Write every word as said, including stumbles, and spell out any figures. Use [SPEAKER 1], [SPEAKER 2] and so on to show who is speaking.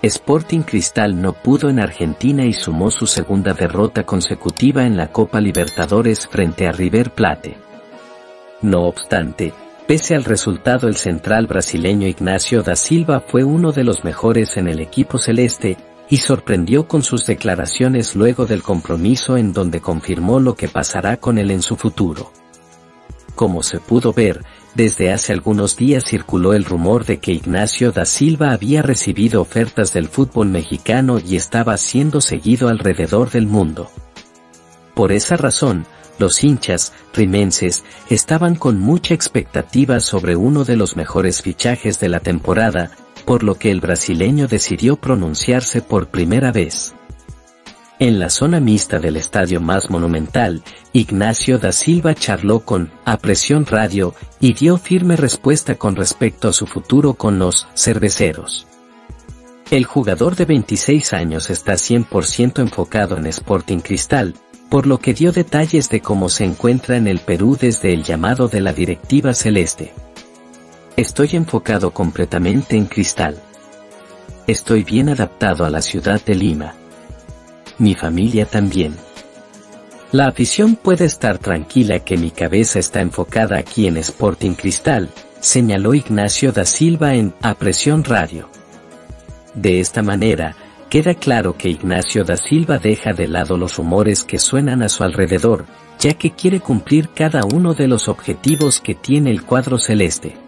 [SPEAKER 1] Sporting Cristal no pudo en Argentina y sumó su segunda derrota consecutiva en la Copa Libertadores frente a River Plate. No obstante, pese al resultado, el central brasileño Ignacio da Silva fue uno de los mejores en el equipo celeste y sorprendió con sus declaraciones luego del compromiso, en donde confirmó lo que pasará con él en su futuro. Como se pudo ver, desde hace algunos días circuló el rumor de que Ignacio da Silva había recibido ofertas del fútbol mexicano y estaba siendo seguido alrededor del mundo. Por esa razón, los hinchas rimenses estaban con mucha expectativa sobre uno de los mejores fichajes de la temporada, por lo que el brasileño decidió pronunciarse por primera vez. En la zona mixta del estadio más monumental, Ignacio da Silva charló con A Presión Radio y dio firme respuesta con respecto a su futuro con los cerveceros. El jugador de veintiséis años está cien por ciento enfocado en Sporting Cristal, por lo que dio detalles de cómo se encuentra en el Perú desde el llamado de la directiva celeste. Estoy enfocado completamente en Cristal. Estoy bien adaptado a la ciudad de Lima. Mi familia también. La afición puede estar tranquila que mi cabeza está enfocada aquí en Sporting Cristal, señaló Ignacio da Silva en A Presión Radio. De esta manera, queda claro que Ignacio da Silva deja de lado los rumores que suenan a su alrededor, ya que quiere cumplir cada uno de los objetivos que tiene el cuadro celeste.